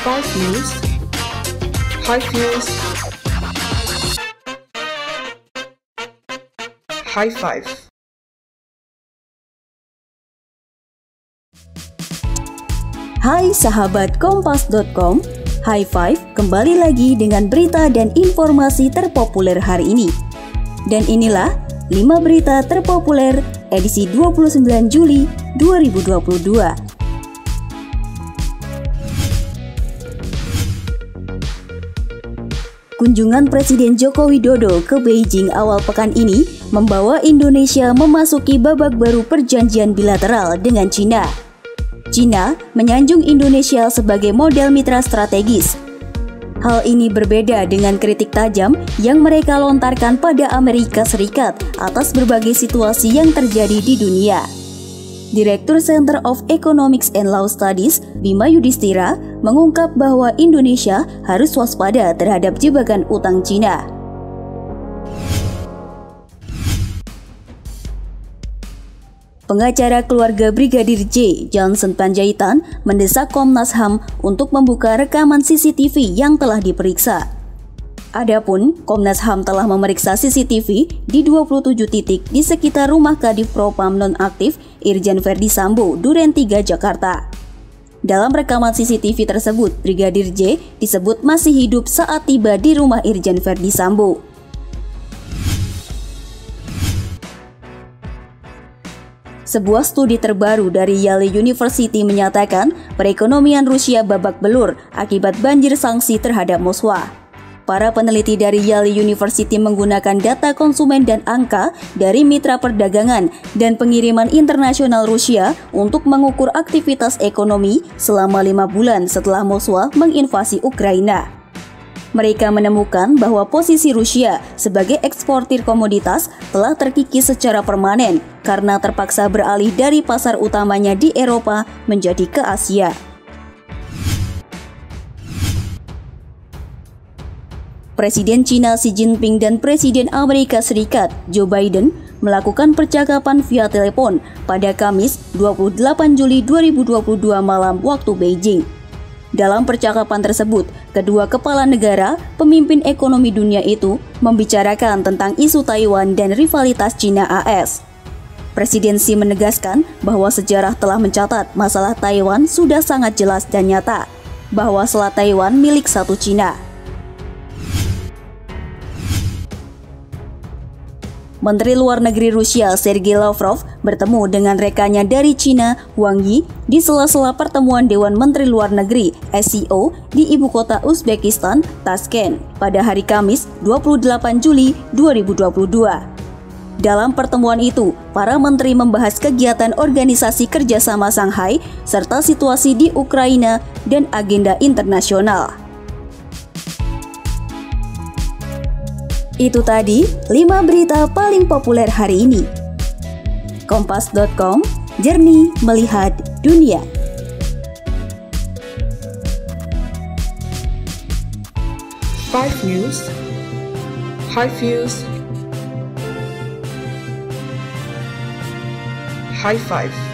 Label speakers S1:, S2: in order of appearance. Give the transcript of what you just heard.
S1: Five News, High Views, High Five.
S2: Hai sahabat Kompas.com, High Five kembali lagi dengan berita dan informasi terpopuler hari ini. Dan inilah 5 berita terpopuler edisi 29 Juli 2022. Kunjungan Presiden Joko Widodo ke Beijing awal pekan ini membawa Indonesia memasuki babak baru perjanjian bilateral dengan China. China menyanjung Indonesia sebagai model mitra strategis. Hal ini berbeda dengan kritik tajam yang mereka lontarkan pada Amerika Serikat atas berbagai situasi yang terjadi di dunia. Direktur Center of Economics and Law Studies, Bima Yudhistira, mengungkap bahwa Indonesia harus waspada terhadap jebakan utang China. Pengacara keluarga Brigadir J, Johnson Panjaitan, mendesak Komnas HAM untuk membuka rekaman CCTV yang telah diperiksa. Adapun, Komnas HAM telah memeriksa CCTV di 27 titik di sekitar rumah Kadif Propam nonaktif Irjen Verdi Sambo, Duren 3, Jakarta. Dalam rekaman CCTV tersebut, Brigadir J disebut masih hidup saat tiba di rumah Irjen Verdi Sambo. Sebuah studi terbaru dari Yale University menyatakan perekonomian Rusia babak belur akibat banjir sanksi terhadap Moskwa. Para peneliti dari Yale University menggunakan data konsumen dan angka dari mitra perdagangan dan pengiriman internasional Rusia untuk mengukur aktivitas ekonomi selama 5 bulan setelah Moskwa menginvasi Ukraina. Mereka menemukan bahwa posisi Rusia sebagai eksportir komoditas telah terkikis secara permanen karena terpaksa beralih dari pasar utamanya di Eropa menjadi ke Asia. Presiden China Xi Jinping dan Presiden Amerika Serikat Joe Biden melakukan percakapan via telepon pada Kamis 28 Juli 2022 malam waktu Beijing. Dalam percakapan tersebut, kedua kepala negara, pemimpin ekonomi dunia itu membicarakan tentang isu Taiwan dan rivalitas China-AS. Presiden Xi menegaskan bahwa sejarah telah mencatat masalah Taiwan sudah sangat jelas dan nyata, bahwa Selat Taiwan milik satu China. Menteri Luar Negeri Rusia Sergei Lavrov bertemu dengan rekannya dari China, Wang Yi, di sela-sela pertemuan Dewan Menteri Luar Negeri (SCO) di ibu kota Uzbekistan, Tashkent, pada hari Kamis 28 Juli 2022. Dalam pertemuan itu, para menteri membahas kegiatan Organisasi Kerjasama Shanghai serta situasi di Ukraina dan agenda internasional. Itu tadi 5 berita paling populer hari ini. Kompas.com, jernih melihat dunia.
S1: Five News, High Views, High Five.